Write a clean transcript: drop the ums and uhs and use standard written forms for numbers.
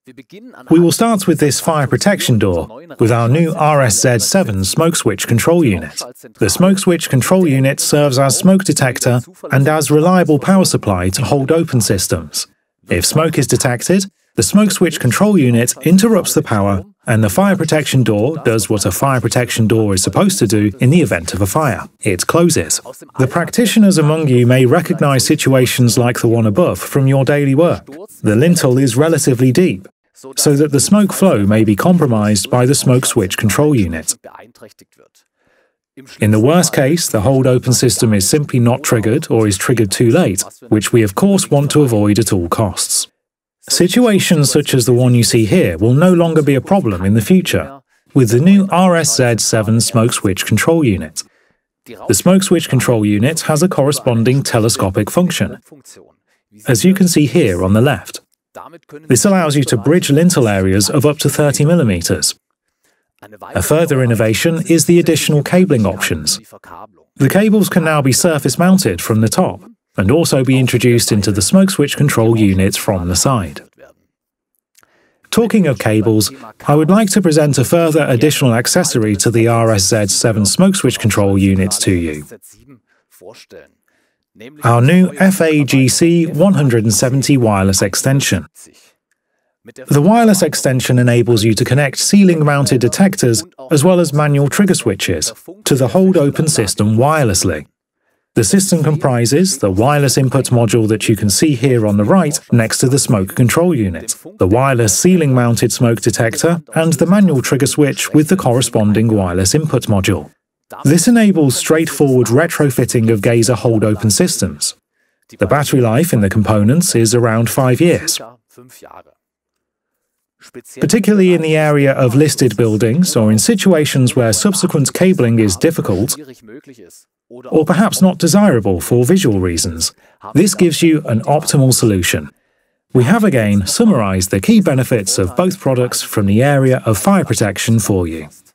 We will start with this fire protection door with our new RSZ7 smoke switch control unit. The smoke switch control unit serves as smoke detector and as reliable power supply to hold open systems. If smoke is detected, the smoke switch control unit interrupts the power and the fire protection door does what a fire protection door is supposed to do in the event of a fire. It closes. The practitioners among you may recognize situations like the one above from your daily work. The lintel is relatively deep, so that the smoke flow may be compromised by the smoke switch control unit. In the worst case, the hold open system is simply not triggered or is triggered too late, which we of course want to avoid at all costs. Situations such as the one you see here will no longer be a problem in the future with the new RSZ7 smoke switch control unit. The smoke switch control unit has a corresponding telescopic function, as you can see here on the left. This allows you to bridge lintel areas of up to 30 mm. A further innovation is the additional cabling options. The cables can now be surface mounted from the top and also be introduced into the smoke switch control unit from the side. Talking of cables, I would like to present a further additional accessory to the RSZ7 smoke switch control unit to you. Our new FAGC 170 wireless extension. The wireless extension enables you to connect ceiling-mounted detectors as well as manual trigger switches to the hold open system wirelessly. The system comprises the wireless input module that you can see here on the right next to the smoke control unit, the wireless ceiling-mounted smoke detector, and the manual trigger switch with the corresponding wireless input module. This enables straightforward retrofitting of Gazer hold-open systems. The battery life in the components is around 5 years. Particularly in the area of listed buildings or in situations where subsequent cabling is difficult or perhaps not desirable for visual reasons, this gives you an optimal solution. We have again summarized the key benefits of both products from the area of fire protection for you.